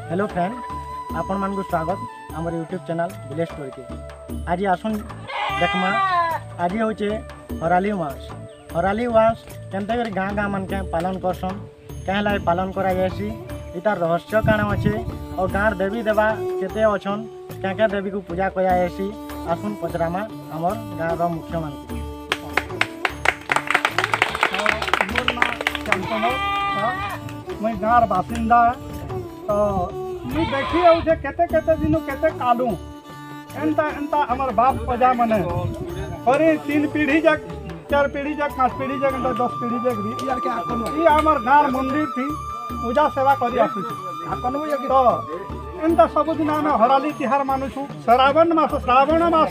Hello friend, आपण मान को स्वागत आमर यूट्यूब चैनल विलेज स्टोरी के। आज आसन देखमा आज होचे हराली उमास। हराली उमास केनते कर गाँ गाँ मन के पालन करसन, क्या लागे पालन करा जायसी, इतार रहस्य काना अच्छे और गाँव देवी देवा केते अछन, क्या क्या देवी को पूजा करा जायसी। आसन पचरामा आमर गाँव रो मुख्य मान को। मैं गाँव बासिंदा है तो मुझे देखी उठे केते केते दिन केते कालू एंता एंता हमार बाप पजा मने परी 3 पीढ़ी जक 4 पीढ़ी जक 5 पीढ़ी जक 10 पीढ़ी जक भी यार के आकन ई हमार गाँव मंदिर थी पूजा सेवा करी आसु आकन तो एंता सब दिन हम हराली तिहार मानुछु। श्रावण मास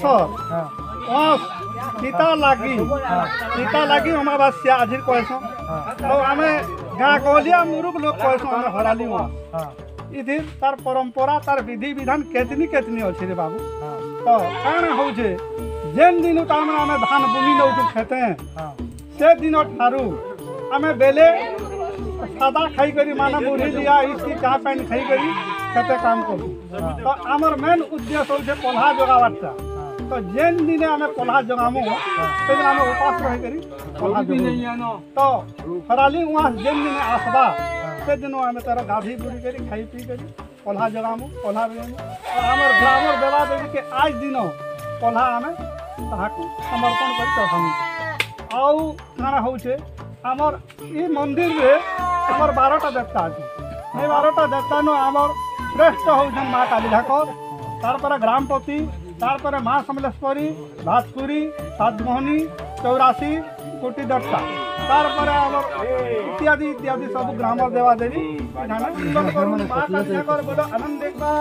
सीता लागी अमावास्या आज कहसो तो आम गाँ कहलिया मुरुख लोग कहसो आम हराली इधर तार परंपरा तार विधि विधान केतनी केतनी अच्छे रे बाबू। तो काना हो जेन दिन आम धान बुनी नौ खेते से दिन ठारू आम बेले सादा खाई करी माना मुढ़ी लिया इसकी चाह पानी खाई करी खेते काम करूँ। तो आमर मेन उद्देश्य हो पल्हा जगावाटा। तो जेन दिन आम पल्हा जगामु से दिन आम उपास रह करी पल्हा जगामु। तो हराली उमास जेन दिन आसबा से दिन आम तार गाधी बुड़ी करी खाई पी करी पल्हा जगामु पल्हा बेमु। और आमर ग्रामर देवा देवी के आज दिन पल्हा आम ताहाकु समर्पण करी चढ़ामु। आउ काना होछे आमर ई मंदिर रे आमर 12टा देवता अछि। ए 12टा देवता नो आमर श्रेष्ठ होछन माँ काली ठाकुर, तार पर ग्रामपति, तार पर माँ समलेश्वरी, भास्कुरी, सातमोहनी, 84 कोटि देवता, तार पर इत्यादि इत्यादि सब ग्राम देवा देवी माँ काली ठाकुर बोलो आनंद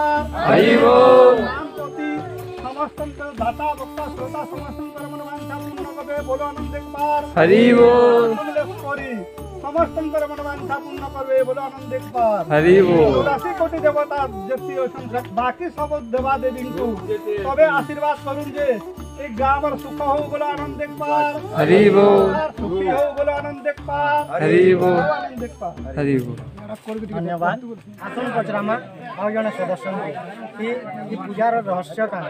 ग्रामपति समस्त दाता वक्ता श्रोता समस्त मनवांछा पूर्ण करे बोलो आनंद हरि बोल। समस्त मनवांछा पूर्ण करे बोलो आनंद हरि बोल। 84 कोटि देवता जति अछन बाकी सब देवा देवी को तबे आशीर्वाद करूं जे एक गाँव सुख हो बोलो आनंद हरि बोल, सुखी हो बोलो आनंद हरि बोल, हरि बोल। धन्यवाद। आसन पचरामा और जने सदस्य कि पूजार रहस्य का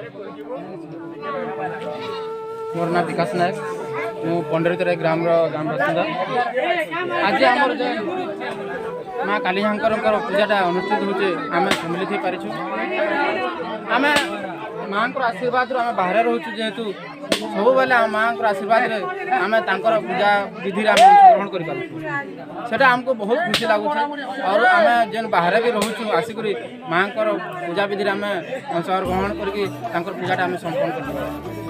मोर ना विकास नायक मु पंडरितर ग्राम ग्राम बासिंदा। आज आमर जो माँ काली ठाकुर पूजाटा अनुष्ठित होचे आम सम्मिलित हो पारिछु। आम माँ आशीर्वाद आम बाहर रोचु जेहेतु सब बेले माँ आशीर्वाद आम पूजा विधि ग्रहण कर आमको बहुत खुशी लगुच। और आम जेन बाहर भी रोचु आसिक माँ पूजा विधि आम अंशग्रहण करके पूजाटा आम संपन्न कर।